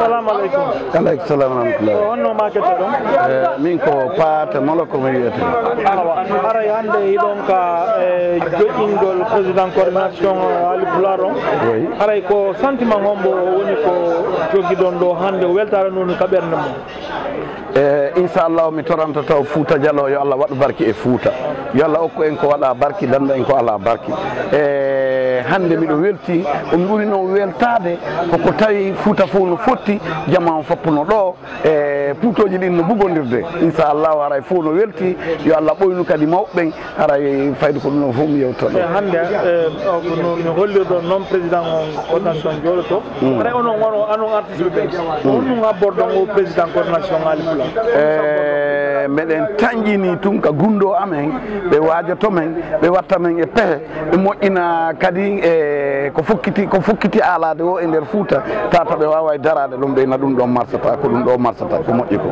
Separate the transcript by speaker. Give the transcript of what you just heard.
Speaker 1: assalamu aleykum.
Speaker 2: Aleykum salam wa rahmatullah.
Speaker 1: Honno makete ɗon?
Speaker 2: Min ko Paate Molo ko mi wiyete.
Speaker 1: Awa aray hannde hiɗon ka joƴƴingol président coordination Haalpulaar on. Aray ko sentiment hombo woni ko jogiɗon ɗo hannde weltare noon ka ɓernde mum.
Speaker 2: Inchallahu mi toranta taw Fouta Diallo yo Allah waɗu barki e Fouta, yo Allah okku en ko waɗa barki, danda en ko ala barki. Hande miɗo welti on ɓuri noon weltade koko tawi Fouta fof no fotti jama foppuno ɗo e puutoji ɗin no bugodirde. Inchallahu haray fof no welti, yo Allah ɓoynu kadi mawɓeɓen haray fayde ko ɗum fof mi yewtoto ɗo.
Speaker 1: Hande no hollirɗon noon président on coordination jooɗoto aray onon wono anon artiste ɓe on ɗum habbordon o président coordination Haalpulaar.
Speaker 2: Meɗen tañƴini tun ka gundo amen ɓe wajoto men ɓe watta men e pehe ɓe moƴƴina kadi e ko fokkiti alade o e nder Fouta tata ɓe wawa darade ɗum ɓe na ɗum ɗon marsata ko ɗum ɗo marsata ko moƴƴi ko.